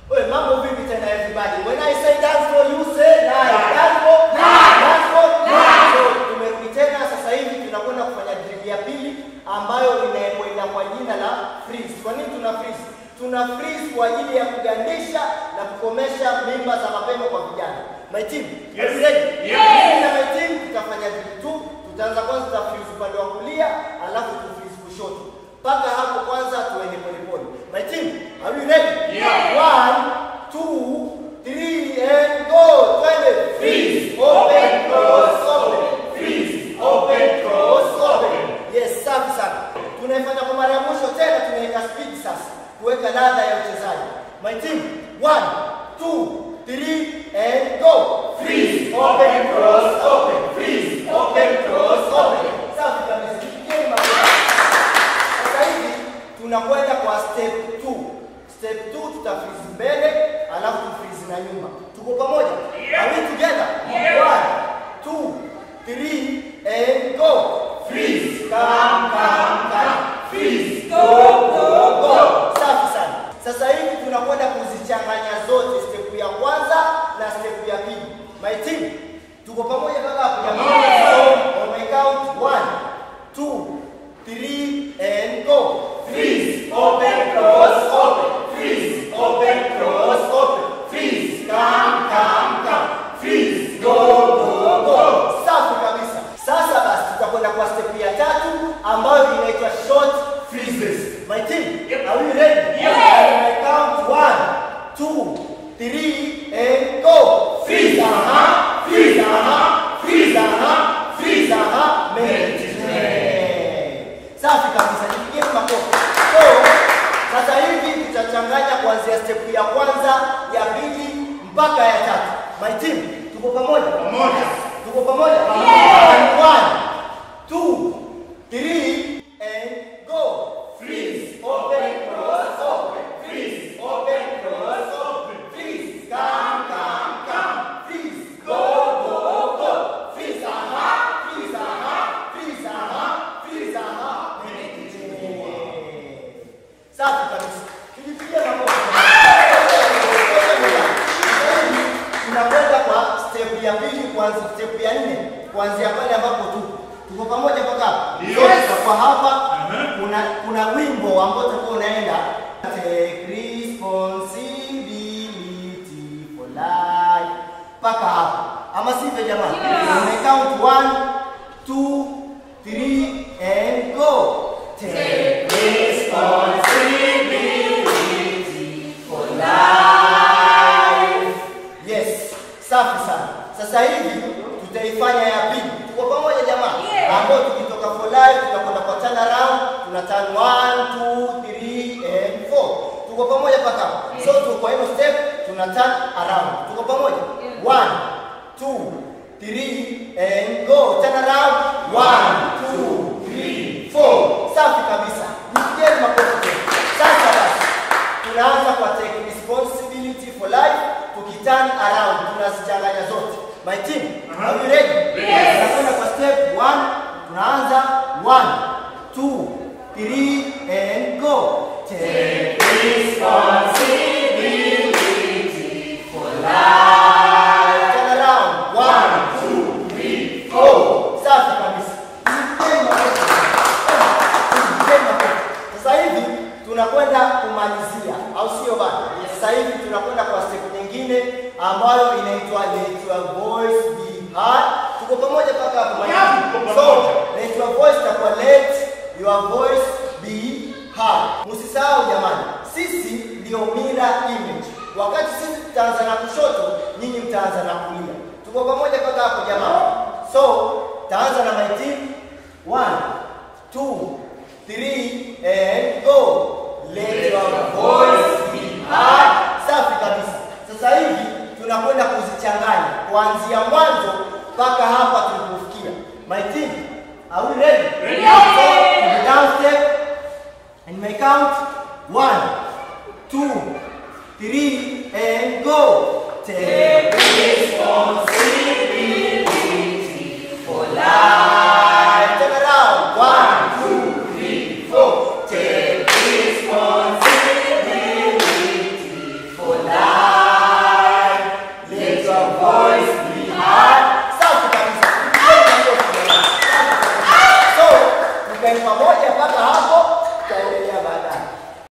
Well, mambo vipi tena everybody? When I say dance for you say live. Dance for live. Dance for live. So tumerudi tena sasa hivi tunakwenda kufanya drill ya pili ambayo inakwenda kwa jina la freeze. Kwa nini tuna freeze? Tuna freeze kwa ajili ya kugandisha na kukomesha mimba za mapema kwa vijana. My team, yes. Are you ready? Yes. My team tutafanya drill tu. Tutaanza kwanza tuta freeze upande wa kulia, alafu tu freeze kushoto. Paka hapo kwanza tuende polepole. My team, are you ready? Yeah. 1, 2, 3 and go. Twende. Freeze, open, close, open. Freeze, open, close, open. Yes, safi sana. Tunaifanya kwa mara ya mwisho tena, tunaweka speed sasa. Kuweka ladha ya uchezaji. My team, 1, 2, 3 and go. Freeze, open, close, open. Freeze, open, close, open. Safi kabisa. Kigeni makofi. Sasa hivi tunakwenda kwa step 2. Step 2 tuta freeze mbele, alafu tu freeze na nyuma. Tuko pamoja? Are we together? 1, 2, 3 and go. Freeze, come. Freeze, go. Safi sana. Sasa hivi tunakwenda kuzichanganya zote, step ya kwanza na step ya pili. My team, tuko pamoja kaka hapo jamani? So, on my count 1, 2, 3 and go. Freeze, open, close, open. Freeze, open, close, open. Freeze, come. Freeze, go. Safi kabisa. Sasa basi tutakwenda kwa step ya tatu ambayo inaitwa short freezes. My team, are we ready? Yes. On my count 1, 2, 3 and go. Freeze, freeze, freeze, safi kabisa. Nipigie makofi. So, sasa hivi tutachanganya kuanzia step ya kwanza, ya pili mpaka ya tatu. My team, tuko pamoja? Tuko pamoja? 1, 2, 3 and go. Freeze, open, close, open. Freeze, open, close, open. Freeze, come. Freeze, go. Freeze, freeze, safi kabisa. Tujipigie makofi. Tunakwenda kwa step ya pili, kuanzia step ya 4, kuanzia pale ambapo tuko pamoja mpaka hapo. Yes. Kwa hapa kuna wimbo ambao tutakuwa unaenda take responsibility for life mpaka hapo. Ama sivyo jamani? Count 1, 2, 3 and go. Take responsibility for life. Yes, safi sana. Sasa hivi tutaifanya ya pili. Tuko pamoja jamani? Hapo tukitoka for life tutakwenda kwa turn around, tuna turn 1, 2, 3 and 4. Tuko pamoja mpaka hapo. So tuko kwa hiyo step tuna turn around. Tuko pamoja? 1, 2, 3 and go. Turn around. 1, 2, 3, 4. Safi kabisa. Nipigeni makofi. Sasa basi tunaanza kwa take responsibility for life, tukiturn around tunazichanganya zote. My team, are you ready? Yes. Tunakwenda kwa step 1, tunaanza 1, 2, 3 and go. Take responsibility for life. Turn around. 1, 2, 3, 4. Safi kabisa. Sasa hivi tunakwenda kumalizia, au sio bana? Sasa hivi tunakwenda kwa step nyingine ambayo inaitwa let your voice be heard. Tuko pamoja mpaka hapo? So, let your voice itakuwa let your voice be heard. Msisahau jamani, sisi ndio mirror image. Wakati sisi tutaanza na kushoto, nyinyi mtaanza na kulia. Tuko pamoja mpaka hapo jamani? So, taanza na my team. 1, 2, 3 and go. Let your voice be heard. Safi kabisa. Sasa hivi tunakwenda kuzichanganya kuanzia mwanzo mpaka hapa tulipofikia. My team, are we ready? Yes. So, down step and my count 1, 2, 3 and go. Take responsibility for life. Turn around. 1, 2, 3, 4. Take responsibility for life. pamoja mpaka hapo, tutaendelea baadaye.